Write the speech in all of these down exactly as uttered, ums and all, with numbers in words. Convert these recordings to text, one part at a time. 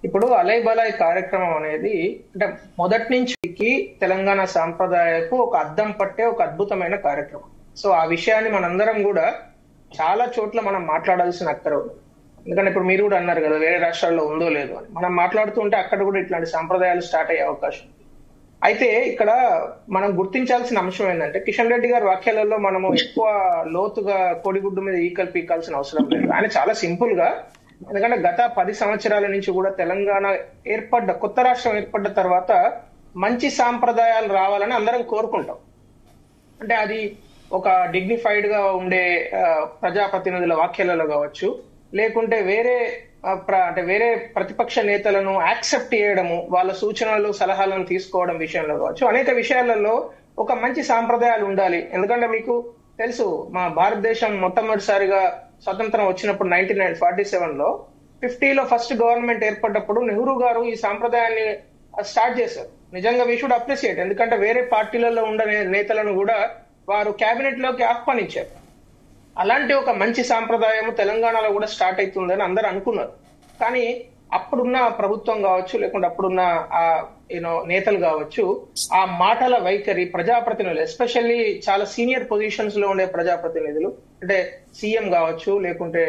ఇప్పుడు అలయ్ బలాయ్ కార్యక్రమం అనేది అంటే మొదటి నుంచి తెలంగాణ సాంప్రదాయకు ఒక అద్దం పట్టే ఒక అద్భుతమైన కార్యక్రమం. సో ఆ విషయాన్ని మనందరం కూడా చాలా చోట్ల మనం మాట్లాడాల్సిన అక్కర ఉంది. ఎందుకంటే ఇప్పుడు మీరు కూడా అన్నారు కదా వేరే రాష్ట్రాల్లో ఉందో లేదో అని. మనం మాట్లాడుతుంటే అక్కడ కూడా ఇట్లాంటి సాంప్రదాయాలు స్టార్ట్ అయ్యే అవకాశం ఉంది. అయితే ఇక్కడ మనం గుర్తించాల్సిన అంశం ఏంటంటే కిషన్ రెడ్డి గారి వ్యాఖ్యలలో మనము ఎక్కువ లోతుగా కోడిగుడ్డు మీద ఈకలు పీకాల్సిన అవసరం లేదు. ఆయన చాలా సింపుల్ గా, ఎందుకంటే గత పది సంవత్సరాల నుంచి కూడా తెలంగాణ ఏర్పడ్డ కొత్త రాష్ట్రం ఏర్పడ్డ తర్వాత మంచి సాంప్రదాయాలు రావాలని అందరం కోరుకుంటాం. అంటే అది ఒక డిగ్నిఫైడ్ గా ఉండే ప్రజాప్రతినిధుల వ్యాఖ్యలలో కావచ్చు, లేకుంటే వేరే అంటే వేరే ప్రతిపక్ష నేతలను యాక్సెప్ట్ చేయడము, వాళ్ళ సూచనలు సలహాలను తీసుకోవడం విషయంలో కావచ్చు, అనేక విషయాలలో ఒక మంచి సాంప్రదాయాలు ఉండాలి. ఎందుకంటే మీకు తెలుసు మా భారతదేశం మొట్టమొదటిసారిగా స్వతంత్రం వచ్చినప్పుడు నైన్టీన్ నైన్ ఫార్టీ సెవెన్ లో ఫిఫ్టీలో ఫస్ట్ గవర్నమెంట్ ఏర్పడ్డప్పుడు నెహ్రూ గారు ఈ సాంప్రదాయాన్ని స్టార్ట్ చేశారు. నిజంగా వీ షుడ్ అప్రిషియేట్. ఎందుకంటే వేరే పార్టీలలో ఉండే నేతలను కూడా వారు కేబినెట్ లోకి ఆహ్వానించారు. అలాంటి ఒక మంచి సాంప్రదాయం తెలంగాణలో కూడా స్టార్ట్ అవుతుందని అందరూ అనుకున్నారు. కానీ అప్పుడున్న ప్రభుత్వం కావచ్చు, లేకుంటే అప్పుడున్న ఆ యూనో నేతలు కావచ్చు, ఆ మాటల వైఖరి ప్రజాప్రతినిధులు, ఎస్పెషల్లీ చాలా సీనియర్ పొజిషన్స్ లో ఉండే ప్రజాప్రతినిధులు, అంటే సీఎం కావచ్చు, లేకుంటే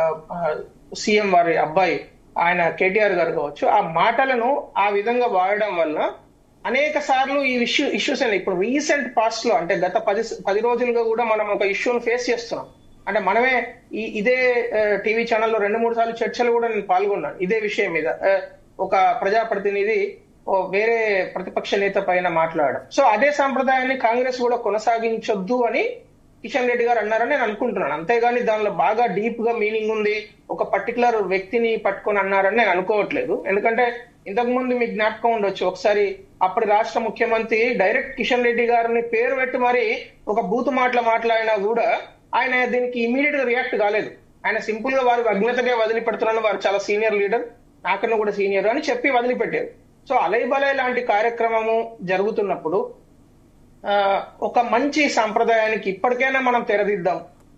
సీఎం వారి అబ్బాయి ఆయన కేటీఆర్ గారు కావచ్చు, ఆ మాటలను ఆ విధంగా వాడడం వల్ల అనేక సార్లు ఈ ఇష్యూ ఇష్యూస్ అయినాయి. ఇప్పుడు రీసెంట్ పాస్ట్ లో అంటే గత పది పది రోజులుగా కూడా మనం ఒక ఇష్యూను ఫేస్ చేస్తున్నాం. అంటే మనమే ఈ ఇదే టీవీ ఛానల్లో రెండు మూడు సార్లు చర్చలు కూడా నేను పాల్గొన్నాను ఇదే విషయం మీద. ఒక ప్రజాప్రతినిధి వేరే ప్రతిపక్ష నేత పైన మాట్లాడడం. సో అదే సాంప్రదాయాన్ని కాంగ్రెస్ కూడా కొనసాగించొద్దు అని కిషన్ రెడ్డి గారు అన్నారని నేను అనుకుంటున్నాను. అంతేగాని దానిలో బాగా డీప్ గా మీనింగ్ ఉంది, ఒక పర్టికులర్ వ్యక్తిని పట్టుకొని అన్నారని నేను అనుకోవట్లేదు. ఎందుకంటే ఇంతకు ముందు మీకు జ్ఞాపకం ఉండొచ్చు, ఒకసారి అప్పటి రాష్ట్ర ముఖ్యమంత్రి డైరెక్ట్ కిషన్ రెడ్డి గారిని పేరు పెట్టి మరి ఒక బూతు మాటలు మాట్లాడినా కూడా ఆయన దీనికి ఇమీడియట్ గా రియాక్ట్ కాలేదు. ఆయన సింపుల్ గా వారు అజ్ఞతగా వదిలిపెడుతున్నాను, వారు చాలా సీనియర్ లీడర్, నాకన్నా కూడా సీనియర్ అని చెప్పి వదిలిపెట్టారు. సో అలయ్ బలాయ్ లాంటి కార్యక్రమము జరుగుతున్నప్పుడు ఒక మంచి సాంప్రదాయానికి ఇప్పటికైనా మనం తెరదిద్దాం.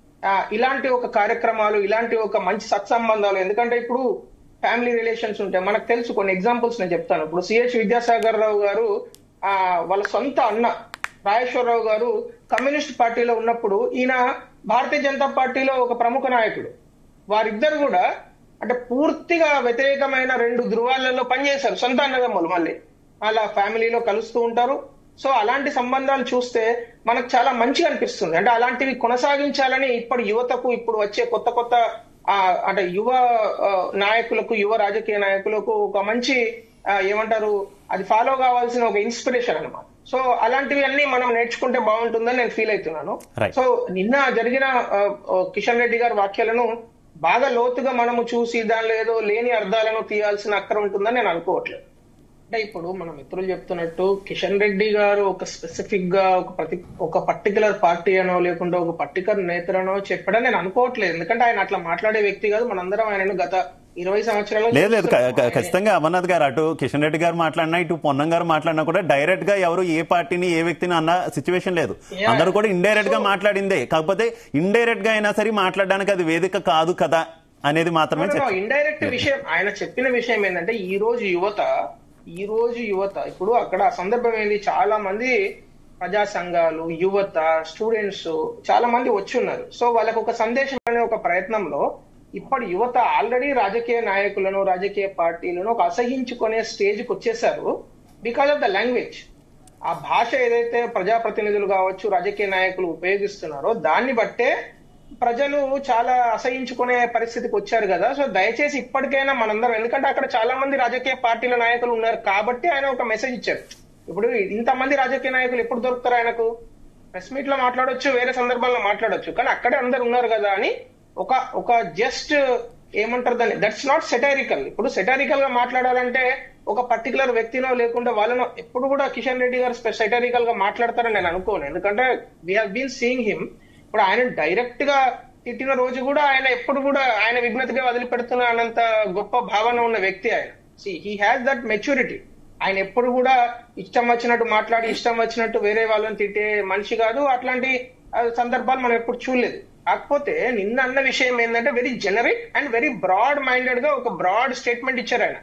ఇలాంటి ఒక కార్యక్రమాలు, ఇలాంటి ఒక మంచి సత్సంబంధాలు, ఎందుకంటే ఇప్పుడు ఫ్యామిలీ రిలేషన్స్ ఉంటాయి. మనకు తెలుసు, కొన్ని ఎగ్జాంపుల్స్ నేను చెప్తాను. ఇప్పుడు సిహెచ్ విద్యాసాగర్ రావు గారు ఆ వాళ్ళ సొంత అన్న రాజేశ్వరరావు గారు కమ్యూనిస్ట్ పార్టీలో ఉన్నప్పుడు ఈయన భారతీయ జనతా పార్టీలో ఒక ప్రముఖ నాయకుడు. వారిద్దరు కూడా అంటే పూర్తిగా వ్యతిరేకమైన రెండు ధృవాలలో పనిచేశారు, సొంత అన్నదమ్ములు. మళ్ళీ అలా ఫ్యామిలీలో కలుస్తూ ఉంటారు. సో అలాంటి సంబంధాలు చూస్తే మనకు చాలా మంచిగా అనిపిస్తుంది. అంటే అలాంటివి కొనసాగించాలని ఇప్పుడు యువతకు, ఇప్పుడు వచ్చే కొత్త కొత్త అంటే యువ నాయకులకు, యువ రాజకీయ నాయకులకు ఒక మంచి ఏమంటారు అది ఫాలో కావాల్సిన ఒక ఇన్స్పిరేషన్ అన్నమాట. సో అలాంటివి అన్ని మనం నేర్చుకుంటే బాగుంటుందని నేను ఫీల్ అవుతున్నాను. సో నిన్న జరిగిన కిషన్ రెడ్డి గారి వ్యాఖ్యలను బాగా లోతుగా మనము చూసి దానిలో ఏదో లేని అర్థాలను తీయాల్సిన అక్కర ఉంటుందని నేను అనుకోవట్లేదు. అంటే ఇప్పుడు మన మిత్రులు చెప్తున్నట్టు కిషన్ రెడ్డి గారు ఒక స్పెసిఫిక్ గా ఒక ప్రతి ఒక పర్టికులర్ పార్టీ అనో లేకుంటే ఒక పర్టికులర్ నేతలనో చెప్పడం నేను అనుకోవట్లేదు. ఎందుకంటే ఆయన అట్లా మాట్లాడే వ్యక్తి కాదు. మనందరం ఆయనను గత ఇరవై సంవత్సరాలు లేదు లేదు ఖచ్చితంగా అమర్నాథ్ గారు అటు కిషన్ రెడ్డి గారు మాట్లాడినా ఇటు పొన్నం గారు మాట్లాడినా కూడా డైరెక్ట్ గా ఎవరు ఏ పార్టీని ఏ వ్యక్తిని అన్న సిచ్యువేషన్ లేదు. అందరూ కూడా ఇండైరెక్ట్ గా మాట్లాడిందే. కాకపోతే ఇండైరెక్ట్ గా అయినా సరే మాట్లాడడానికి అది వేదిక కాదు కదా అనేది మాత్రమే. ఇండైరెక్ట్ విషయం ఆయన చెప్పిన విషయం ఏంటంటే ఈ రోజు యువత ఈ రోజు యువత ఇప్పుడు అక్కడ సందర్భం ఏంది, చాలా మంది ప్రజా సంఘాలు, యువత, స్టూడెంట్స్ చాలా మంది వచ్చి ఉన్నారు. సో వాళ్ళకు ఒక సందేశం అనే ఒక ప్రయత్నంలో ఇప్పటి యువత ఆల్రెడీ రాజకీయ నాయకులను, రాజకీయ పార్టీలను ఒక అసహించుకునే స్టేజ్కి వచ్చేసారు బికాస్ ఆఫ్ ద లాంగ్వేజ్. ఆ భాష ఏదైతే ప్రజాప్రతినిధులు కావచ్చు, రాజకీయ నాయకులు ఉపయోగిస్తున్నారో దాన్ని బట్టే ప్రజలు చాలా అసహించుకునే పరిస్థితికి వచ్చారు కదా. సో దయచేసి ఇప్పటికైనా మనందరం, ఎందుకంటే అక్కడ చాలా మంది రాజకీయ పార్టీల నాయకులు ఉన్నారు కాబట్టి ఆయన ఒక మెసేజ్ ఇచ్చారు. ఇప్పుడు ఇంతమంది రాజకీయ నాయకులు ఎప్పుడు దొరుకుతారు ఆయనకు? ప్రెస్ మీట్ లో మాట్లాడొచ్చు, వేరే సందర్భాల్లో మాట్లాడొచ్చు, కానీ అక్కడే అందరు ఉన్నారు కదా అని ఒక ఒక జస్ట్ ఏమంటారు దాన్ని, దట్స్ నాట్ సెటైరికల్. ఇప్పుడు సెటైరికల్ గా మాట్లాడాలంటే ఒక పర్టికులర్ వ్యక్తినో లేకుంటే వాళ్ళనో ఎప్పుడు కూడా కిషన్ రెడ్డి గారు సెటైరికల్ గా మాట్లాడతారని నేను అనుకోను. ఎందుకంటే we have been seeing him. ఇప్పుడు ఆయన డైరెక్ట్ గా తిట్టిన రోజు కూడా ఆయన ఎప్పుడు కూడా ఆయన విఘ్నతగా వదిలిపెడుతున్న అన్నంత గొప్ప భావన ఉన్న వ్యక్తి ఆయన. See he has that maturity. ఆయన ఎప్పుడు కూడా ఇష్టం వచ్చినట్టు మాట్లాడి ఇష్టం వచ్చినట్టు వేరే వాళ్ళని తిట్టే మనిషి కాదు. అట్లాంటి సందర్భాలు మనం ఎప్పుడు చూడలేదు. కాకపోతే నిన్న అన్న విషయం ఏంటంటే very generic and very broad minded గా ఒక బ్రాడ్ స్టేట్మెంట్ ఇచ్చారు ఆయన.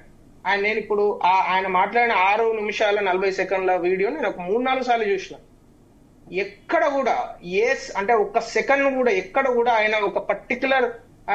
ఆయన నేను ఇప్పుడు ఆ- ఆయన మాట్లాడిన ఆరు నిమిషాల నలభై సెకండ్ల వీడియో నేను ఒక మూడు నాలుగు సార్లు చూసిన. ఎక్కడ కూడా ఏ అంటే ఒక్క సెకండ్ కూడా ఎక్కడ కూడా ఆయన ఒక పర్టికులర్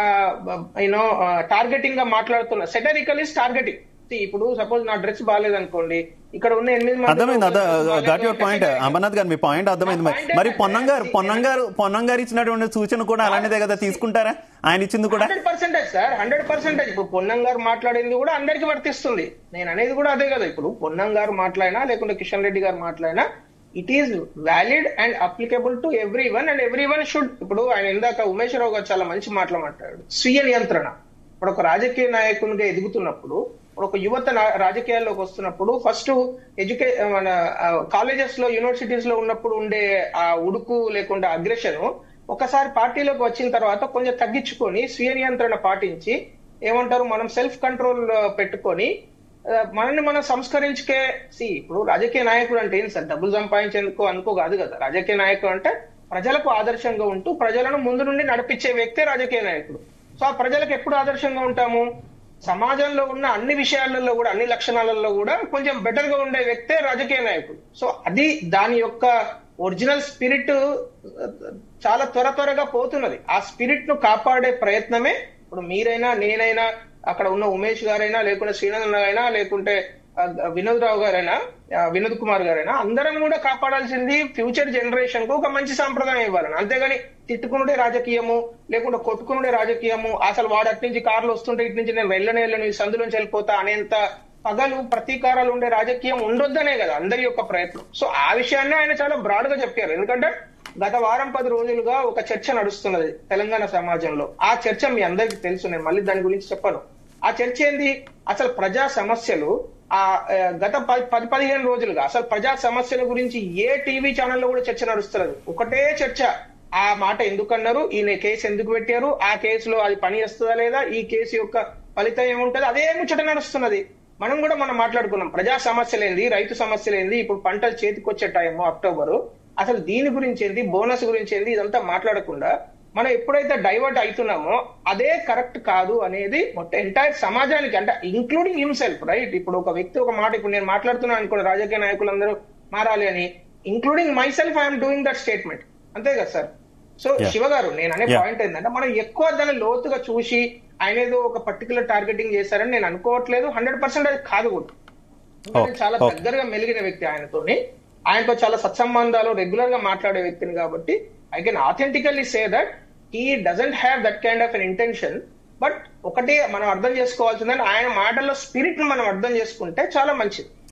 యూనో టార్గెటింగ్ గా మాట్లాడుతున్న సెటరికల్ ఇస్ టార్గెటింగ్. ఇప్పుడు సపోజ్ నా డ్రెస్ బాగాలేదనుకోండి, ఇక్కడ ఉన్న ఎనిమిది మంది అర్థమైంది. గాట్ యువర్ పాయింట్ అమర్నాథ్ గారు, మీ పాయింట్ అర్థమైంది. మరి పొన్నం గారు పొన్నం గారు పొన్నం గారు ఇచ్చినటువంటి సూచన కూడా అలాంటిదే కదా, తీసుకుంటారా? ఆయన ఇచ్చింది కూడా hundred percentage sir, hundred percentage. ఇప్పుడు పొన్నం గారు మాట్లాడింది కూడా అందరికి వర్తిస్తుంది. నేను అనేది కూడా అదే కదా. ఇప్పుడు పొన్నం గారు మాట్లాడినా లేకుంటే కిషన్ రెడ్డి గారు మాట్లాడినా it is valid and applicable to every one and every one should. ఇప్పుడు ఆయన ఇందాక ఉమేష్ రావు గారు చాలా మంచి మాటలు మాట్లాడాడు. స్వీయ నియంత్రణ. ఇప్పుడు ఒక రాజకీయ నాయకునిగా ఎదుగుతున్నప్పుడు, ఒక యువత రాజకీయాల్లోకి వస్తున్నప్పుడు ఫస్ట్ ఎడ్యుకే మన కాలేజెస్ లో యూనివర్సిటీస్ లో ఉన్నప్పుడు ఉండే ఆ ఉడుకు లేకుండా అగ్రెషన్ ఒకసారి పార్టీలోకి వచ్చిన తర్వాత కొంచెం తగ్గించుకొని స్వీయ నియంత్రణ పాటించి ఏమంటారు మనం సెల్ఫ్ కంట్రోల్ పెట్టుకొని మనల్ని మనం సంస్కరించుకే. సి ఇప్పుడు రాజకీయ నాయకుడు అంటే ఏంటి సార్, డబ్బులు సంపాదించేందుకు అనుకో కాదు కదా. రాజకీయ నాయకుడు అంటే ప్రజలకు ఆదర్శంగా ఉంటూ ప్రజలను ముందు నుండి నడిపించే వ్యక్తే రాజకీయ నాయకుడు. సో ఆ ప్రజలకు ఎప్పుడు ఆదర్శంగా ఉంటాము? సమాజంలో ఉన్న అన్ని విషయాలలో కూడా, అన్ని లక్షణాలలో కూడా కొంచెం బెటర్ గా ఉండే వ్యక్తే రాజకీయ నాయకుడు. సో అది దాని యొక్క ఒరిజినల్ స్పిరిట్ చాలా త్వర త్వరగా పోతున్నది. ఆ స్పిరిట్ ను కాపాడే ప్రయత్నమే ఇప్పుడు మీరైనా, నేనైనా, అక్కడ ఉన్న ఉమేష్ గారైనా, లేకుంటే శ్రీనందన్ అయినా, లేకుంటే వినోద్ రావు గారైనా, వినోద్ కుమార్ గారైనా, అందరం కూడా కాపాడాల్సింది ఫ్యూచర్ జనరేషన్ కు ఒక మంచి సాంప్రదాయం ఇవ్వాలని. అంతేగాని తిట్టుకునుడే రాజకీయము, లేకుంటే కొట్టుకునుడే రాజకీయము, అసలు వాడు అటు నుంచి కార్లు వస్తుంటే ఇటు నుంచి నేను వెళ్ళనే వెళ్ళను, ఈ సందు నుంచి వెళ్ళిపోతా అనేంత పగలు ప్రతీకారాలు ఉండే రాజకీయం ఉండొద్దనే కదా అందరి యొక్క ప్రయత్నం. సో ఆ విషయాన్ని ఆయన చాలా బ్రాడ్ గా చెప్పారు. ఎందుకంటే గత వారం పది రోజులుగా ఒక చర్చ నడుస్తున్నది తెలంగాణ సమాజంలో. ఆ చర్చ మీ అందరికీ తెలుసు, నేను మళ్ళీ దాని గురించి చెప్పను. ఆ చర్చ ఏంది? అసలు ప్రజా సమస్యలు ఆ గత పది పది పదిహేను రోజులుగా అసలు ప్రజా సమస్యల గురించి ఏ టీవీ ఛానల్లో కూడా చర్చ నడుస్తున్నది. ఒకటే చర్చ. ఆ మాట ఎందుకు అన్నారు, ఈయన కేసు ఎందుకు పెట్టారు, ఆ కేసులో అది పని చేస్తుందా లేదా, ఈ కేసు యొక్క ఫలితం ఏముంటది, అదే ముచ్చట నడుస్తున్నది. మనం కూడా మనం మాట్లాడుకున్నాం ప్రజా సమస్యలేంది, రైతు సమస్యలేంది, ఇప్పుడు పంటలు చేతికొచ్చే టైము అక్టోబరు, అసలు దీని గురించి ఏంది, బోనస్ గురించి ఏంది, ఇదంతా మాట్లాడకుండా మనం ఎప్పుడైతే డైవర్ట్ అవుతున్నామో అదే కరెక్ట్ కాదు అనేది మొత్తం ఎంటైర్ సమాజానికి, అంటే ఇంక్లూడింగ్ హిమ్సెల్ఫ్, రైట్? ఇప్పుడు ఒక వ్యక్తి ఒక మాట, ఇప్పుడు నేను మాట్లాడుతున్నాను అనుకో రాజకీయ నాయకులందరూ మారాలి అని, including myself I'm doing that statement. అంతే కదా సార్? సో శివ గారు, నేను అనే పాయింట్ ఏంటంటే మనం ఎక్కువ దాన్ని లోతుగా చూసి ఆయన ఏదో ఒక పర్టికులర్ టార్గెటింగ్ చేశారని నేను అనుకోవట్లేదు. హండ్రెడ్ పర్సెంట్ అది కాదు కూడా. చాలా దగ్గరగా మెలిగిన వ్యక్తి ఆయనతోని, ఆయనతో చాలా సత్సంబంధాలు, రెగ్యులర్ గా మాట్లాడే వ్యక్తిని కాబట్టి I can authentically say that he doesn't have that kind of an intention. But ఒకటే మనం అర్థం చేసుకోవాల్సిందని ఆయన మాటల్లో స్పిరిట్ ను మనం అర్థం చేసుకుంటే చాలా మంచిది.